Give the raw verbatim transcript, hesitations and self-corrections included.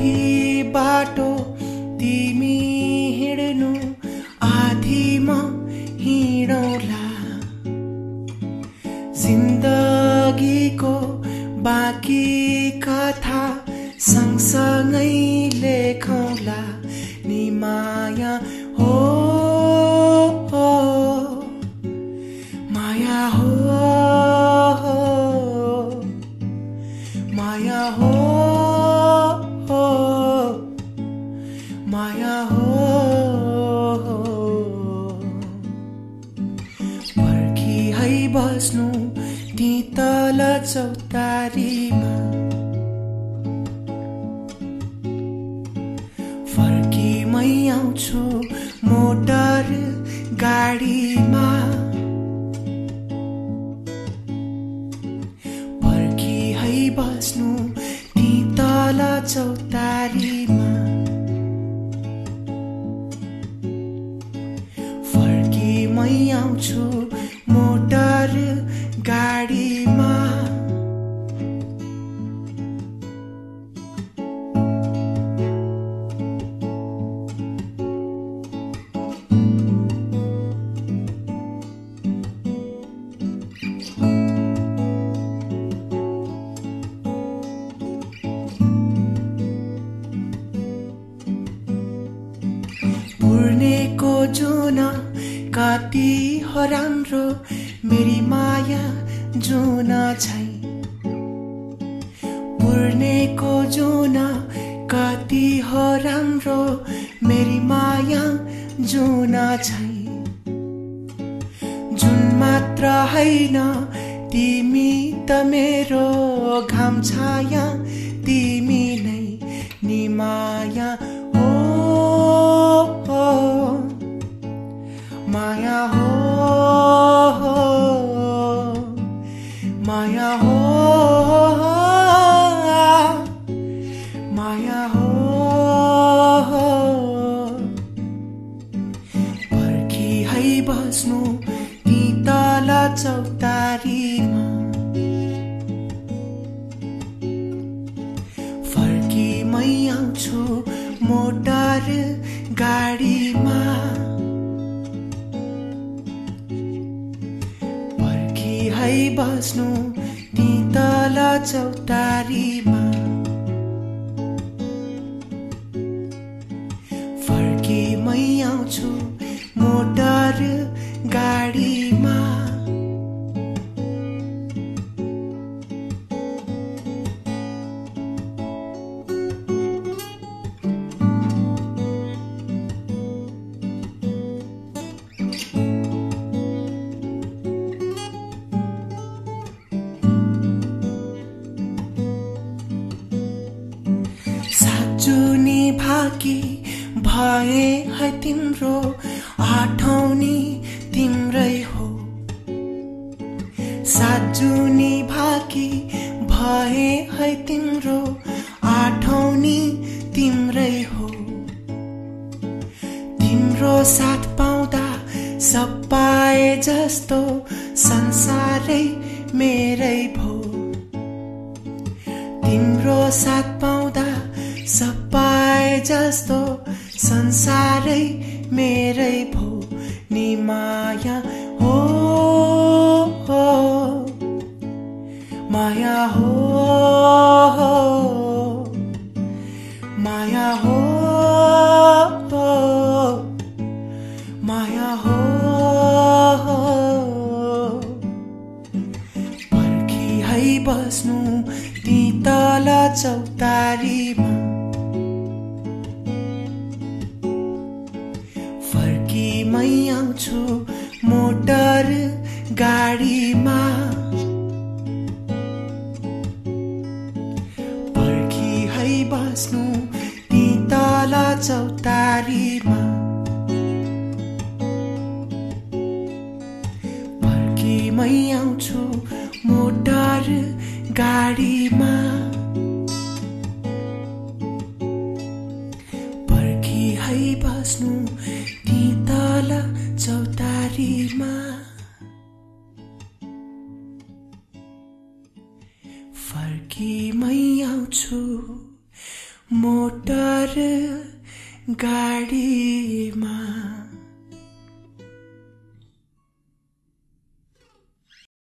सही बाटो तिमी हिँड्नु आधी म हिँडौला जिन्दगीको बाँकी कथा सँगसँगै लेखौँला नि माया हो माया हो माया हो माया हो पर्खी है बस्नु ती तल चौतारीमा फर्की मै आउँछु मोटर गाडीमा पर्खी है बस्नु ती तल चौतारीमा फर्की मै आउँछु मोटर गाडीमा पुर्नेको जुन कति हो राम्रो मेरी माया जुन छै पुर्नेको जुन कति हो राम्रो मेरी माया जुन छै जुन मात्र हैन तिमी त मेरो घाम छाया तिमी नै नि माया हो माया हो माया हो माया हो पर्खी है बस्नु ती तल चौतारीमा फर्की मै आउँछु मोटर गाडीमा पर्खी है बस्नु ती तल चौतारीमा फर्की मै आउँछु मोटर गाडीमा जुनी भाकी भए है तिम्रो आठौनी तिम्रै हो सात जुनी भाकी भए है तिम्रो आठौनी तिम्रै हो तिम्रो साथ पाउँदा सब पाए जस्तो संसारै मेरै भो तिम्रो साथ पाउँदा सब पाए जस्तो संसारै मेरै भो नि माया हो माया हो माया हो माया हो पर्खी है बस्नु ती तल चौतारीमा फर्की मै आउँछु मोटर गाडीमा पर्खी है बस्नु ती तल चौतारीमा पर्खी मै आउँछु मोटर गाडीमा पर्खी है बस्नु ती तल चौतारीमा फर्की मै आउँछु मोटर गाडीमा